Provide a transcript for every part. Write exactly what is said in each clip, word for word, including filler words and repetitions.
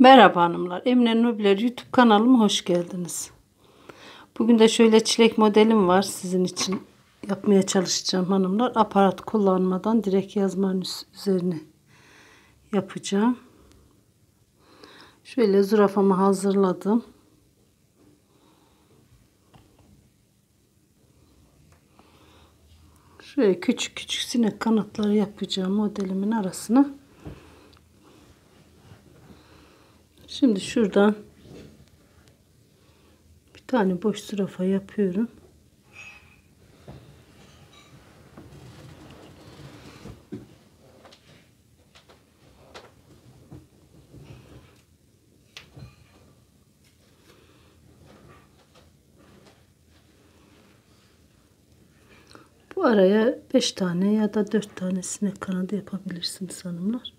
Merhaba hanımlar. Emine Nubiler YouTube kanalıma hoş geldiniz. Bugün de şöyle çilek modelim var. Sizin için yapmaya çalışacağım hanımlar. Aparat kullanmadan direkt yazmanın üzerine yapacağım. Şöyle zürafamı hazırladım. Şöyle küçük küçük sinek kanatları yapacağım modelimin arasına. Şimdi şuradan bir tane boş zürafa yapıyorum. Bu araya beş tane ya da dört tane sinek kanadı yapabilirsiniz hanımlar.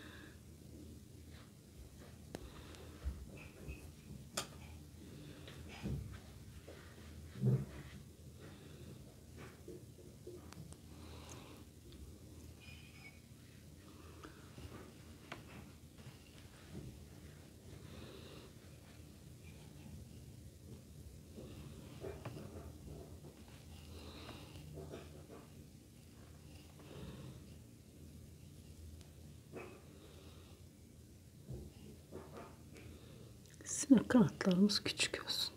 Sinek kanatlarımız küçük olsun.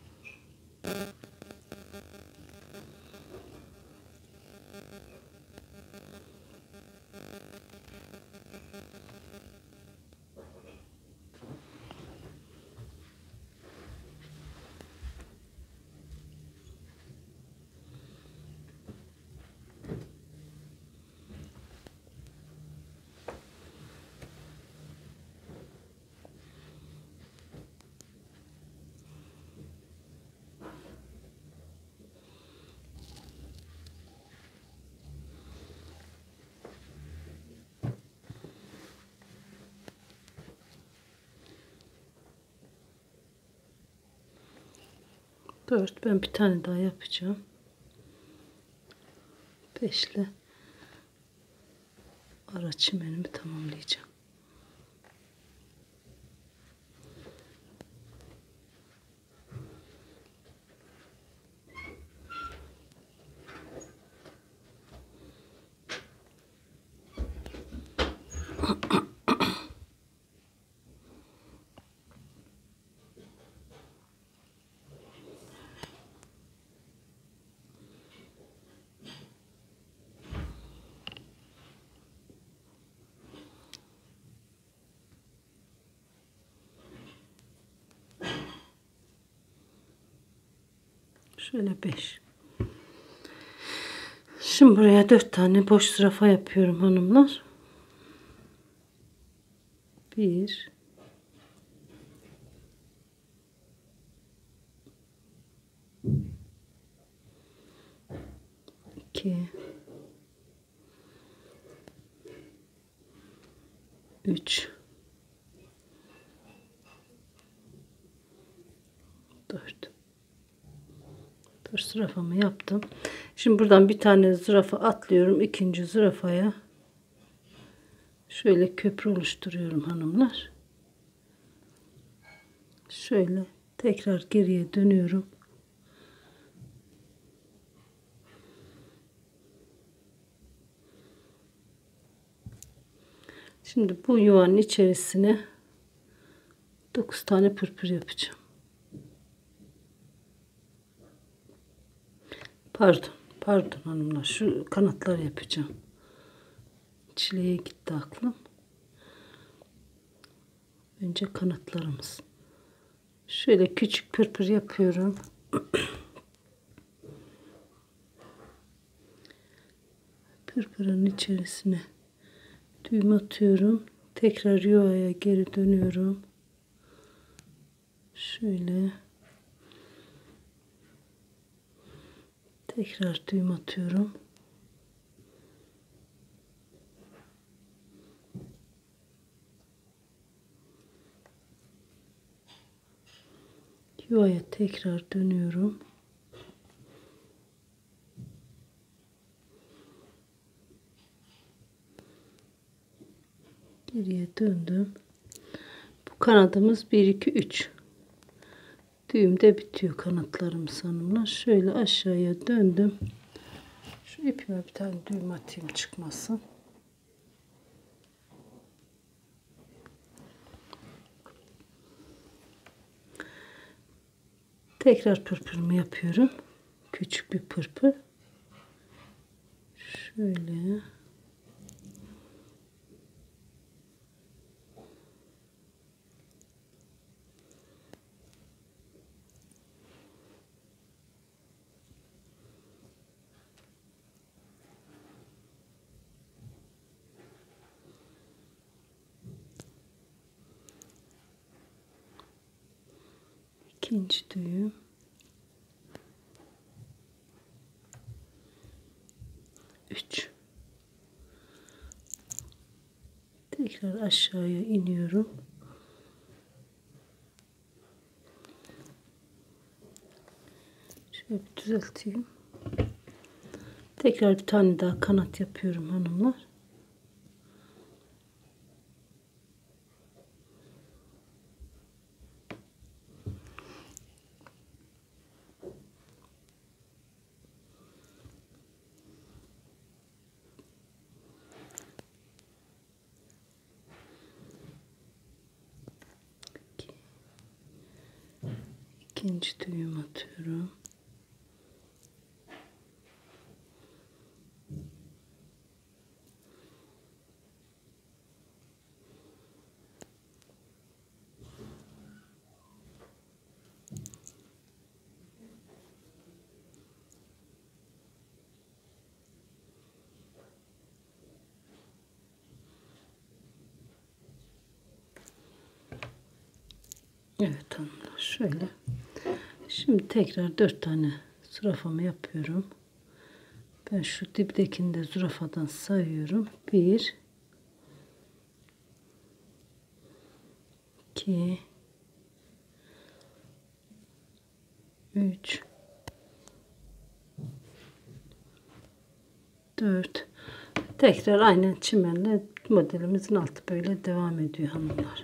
dört. Ben bir tane daha yapacağım. beşle ara çimenimi tamamlayacağım. Şöyle beş. Şimdi buraya dört tane boş zürafa yapıyorum hanımlar. bir iki üç dört. dört zürafamı yaptım. Şimdi buradan bir tane zürafa atlıyorum. İkinci zürafaya şöyle köprü oluşturuyorum hanımlar. Şöyle tekrar geriye dönüyorum. Şimdi bu yuvanın içerisine dokuz tane pırpır yapacağım. Pardon, pardon hanımlar. Şu kanatlar yapacağım. Çileğe gitti aklım. Önce kanatlarımız. Şöyle küçük pırpır yapıyorum. Pırpırın içerisine düğüm atıyorum. Tekrar yuvaya geri dönüyorum. Şöyle tekrar düğüm atıyorum. Yuvaya tekrar dönüyorum. Geriye döndüm. Bu kanadımız bir iki üç. Düğümde bitiyor kanatlarımız hanımlar. Şöyle aşağıya döndüm. Şu ipime bir tane düğüm atayım çıkmasın. Tekrar pırpırımı yapıyorum. Küçük bir pırpır. Şöyle. İkinci düğüm. üç. Tekrar aşağıya iniyorum. Şöyle bir düzelteyim. Tekrar bir tane daha kanat yapıyorum hanımlar. İkinci düğüm atıyorum. Evet hanımlar şöyle. Şimdi tekrar dört tane zürafamı yapıyorum. Ben şu diptekini de zürafadan sayıyorum. bir iki üç dört. Tekrar aynen çimenle modelimizin altı böyle devam ediyor hanımlar.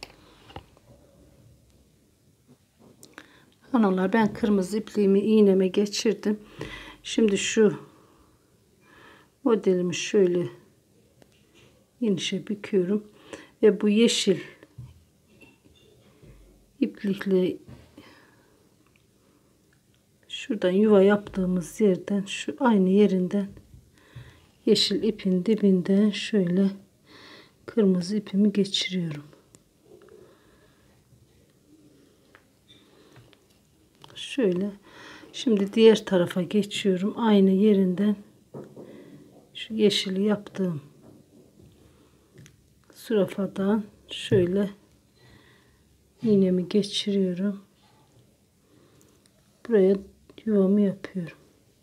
Hanımlar ben kırmızı ipliğimi iğneme geçirdim. Şimdi şu modelimi şöyle inişe büküyorum ve bu yeşil iplikle şuradan yuva yaptığımız yerden şu aynı yerinden yeşil ipin dibinden şöyle kırmızı ipimi geçiriyorum. Şöyle. Şimdi diğer tarafa geçiyorum. Aynı yerinden şu yeşili yaptığım zürafadan şöyle iğnemi geçiriyorum. Buraya yuvamı yapıyorum.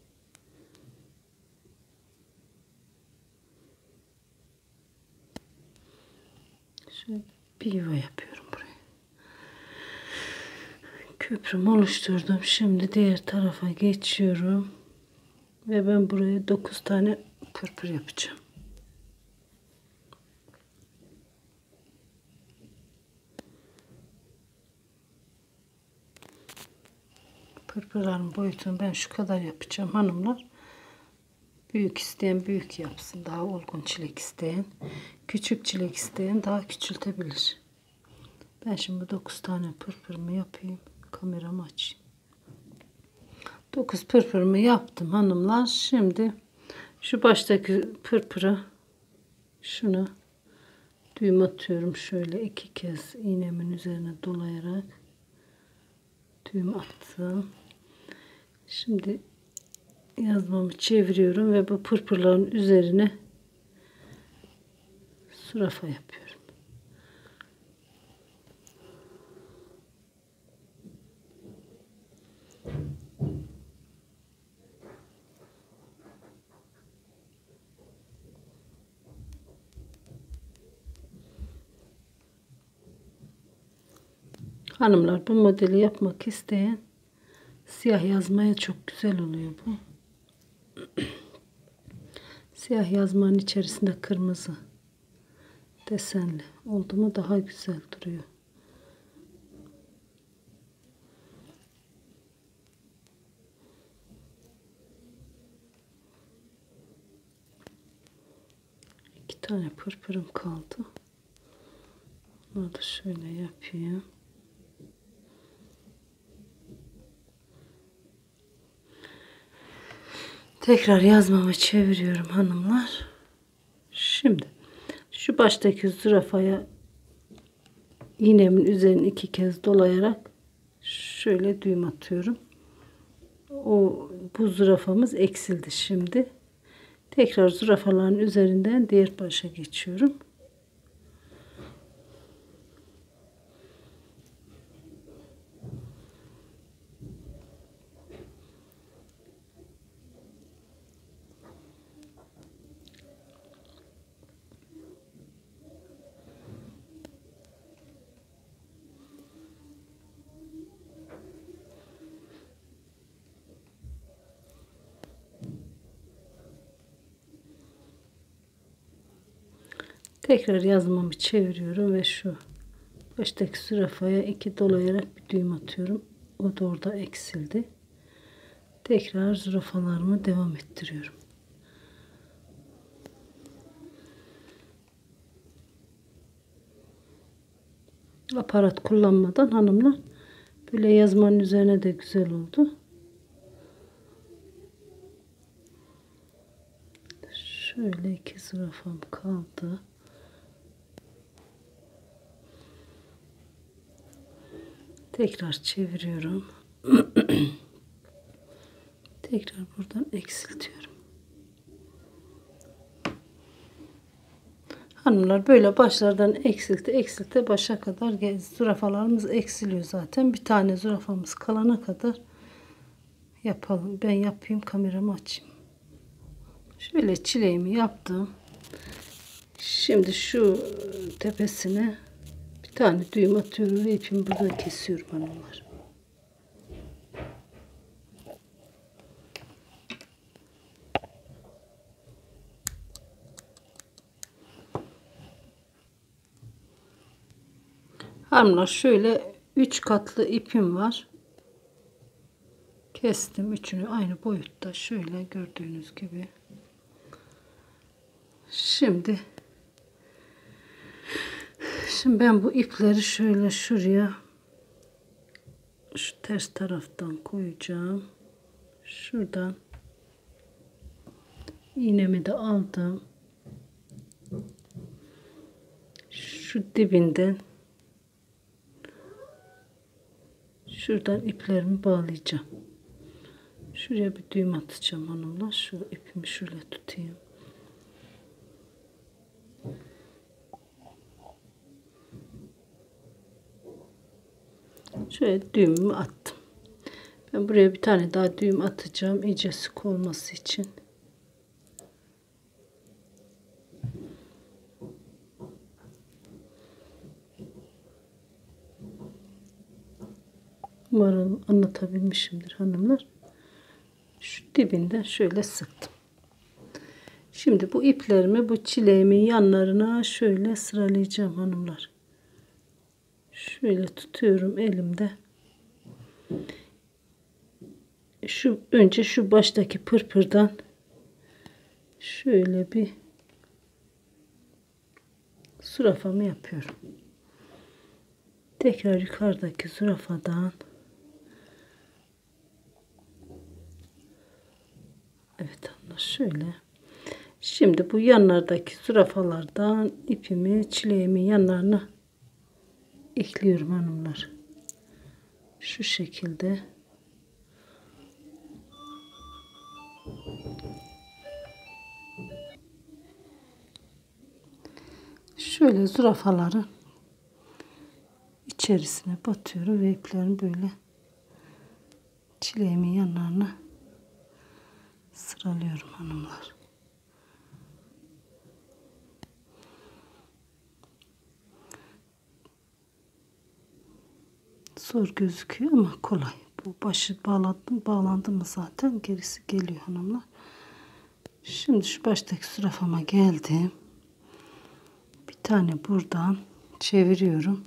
Şöyle bir yuva yapıyorum buraya. Köprümü oluşturdum. Şimdi diğer tarafa geçiyorum. Ve ben buraya dokuz tane pırpır yapacağım. Pırpırların boyutunu ben şu kadar yapacağım hanımlar. Büyük isteyen büyük yapsın. Daha olgun çilek isteyen. Küçük çilek isteyen daha küçültebilir. Ben şimdi dokuz tane pırpırımı yapayım. Kameramı açayım. dokuz pırpırımı yaptım hanımlar. Şimdi şu baştaki pırpıra şuna düğüm atıyorum. Şöyle iki kez iğnemin üzerine dolayarak düğüm attım. Şimdi yazmamı çeviriyorum ve bu pırpırların üzerine zürafa yapıyorum. Hanımlar bu modeli yapmak isteyen siyah yazmaya çok güzel oluyor bu. Siyah yazmanın içerisinde kırmızı desenli oldu mu daha güzel duruyor. tane pırpırım kaldı. Bunu da şöyle yapayım. Tekrar yazmamı çeviriyorum hanımlar. Şimdi şu baştaki zürafaya iğnemin üzerine iki kez dolayarak şöyle düğüm atıyorum. O bu zürafamız eksildi şimdi. Tekrar zürafaların üzerinden diğer başa geçiyorum. Tekrar yazmamı çeviriyorum ve şu baştaki zürafaya iki dolayarak bir düğüm atıyorum. O da orada eksildi. Tekrar zürafalarımı devam ettiriyorum. Aparat kullanmadan hanımlar böyle yazmanın üzerine de güzel oldu. Şöyle iki zürafam kaldı. Tekrar çeviriyorum. Tekrar buradan eksiltiyorum. Hanımlar böyle başlardan eksilte eksilte başa kadar zürafalarımız eksiliyor zaten. Bir tane zürafamız kalana kadar yapalım. Ben yapayım, kameramı açayım. Şöyle çileğimi yaptım. Şimdi şu tepesine bir tane düğüm atıyorum ve ipimi buradan kesiyorum hanımlar. Hanımlar şöyle üç katlı ipim var. Kestim üçünü aynı boyutta şöyle gördüğünüz gibi. Şimdi Şimdi ben bu ipleri şöyle şuraya şu ters taraftan koyacağım. Şuradan iğnemi de aldım. Şu dibinden şuradan iplerimi bağlayacağım. Şuraya bir düğüm atacağım hanımlar. Şu ipimi şöyle tutayım. Şöyle düğümümü attım. Ben buraya bir tane daha düğüm atacağım. İyice sık olması için. Umarım anlatabilmişimdir hanımlar. Şu dibinden şöyle sıktım. Şimdi bu iplerimi bu çileğimin yanlarına şöyle sıralayacağım hanımlar. Şöyle tutuyorum elimde. Şu önce şu baştaki pırpırdan şöyle bir zürafamı yapıyorum. Tekrar yukarıdaki zürafadan evet hanımlar şöyle. Şimdi bu yanlardaki zürafalardan ipimi çileğimin yanlarına ekliyorum hanımlar. Şu şekilde. Şöyle zürafaları içerisine batıyorum ve iplerini böyle çileğimin yanlarına sıralıyorum hanımlar. Zor gözüküyor ama kolay. Bu başı bağladım, bağlandı mı zaten gerisi geliyor hanımlar. Şimdi şu baştaki zürafama geldim. Bir tane buradan çeviriyorum.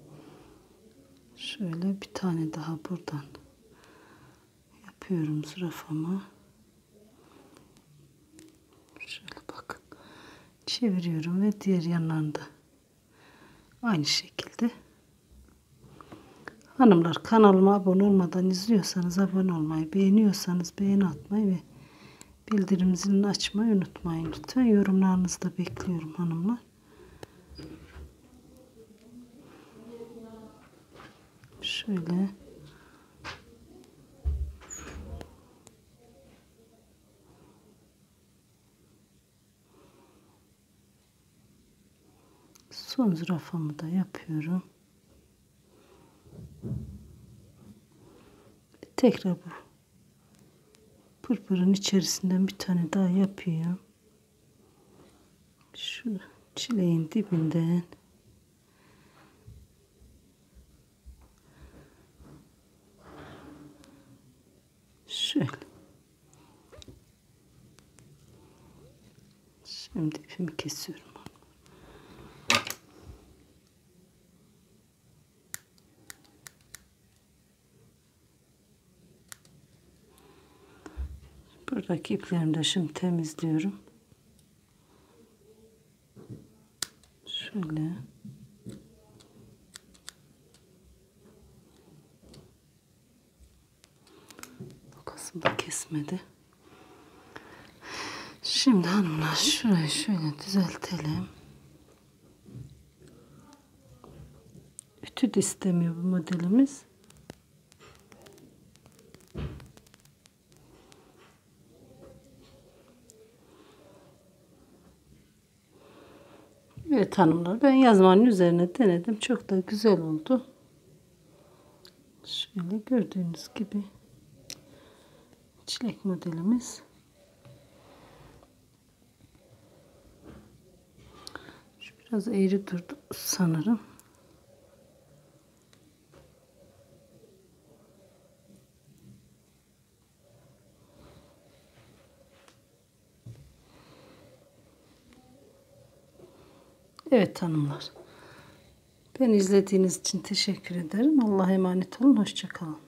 Şöyle bir tane daha buradan yapıyorum zürafamı. Şöyle bakın. çeviriyorum ve diğer yanlarında aynı şekilde. Hanımlar, kanalıma abone olmadan izliyorsanız abone olmayı, beğeniyorsanız beğeni atmayı ve bildirim zilini açmayı unutmayın lütfen. Yorumlarınızı da bekliyorum hanımlar. Şöyle son zürafamı da yapıyorum. Tekrar bu pırpırın içerisinden bir tane daha yapıyorum. Şu çileğin dibinden şöyle. Şimdi ipimi kesiyorum. Buradaki iplerimi de şimdi temizliyorum. Şöyle. Bu kısmı da kesmedi. Şimdi hanımlar şurayı şöyle düzeltelim. Ütü de istemiyor bu modelimiz. Evet hanımlar, ben yazmanın üzerine denedim. Çok da güzel oldu. Şöyle gördüğünüz gibi çilek modelimiz. Şu biraz eğri durdu sanırım. Evet hanımlar. Beni izlediğiniz için teşekkür ederim. Allah'a emanet olun. Hoşça kalın.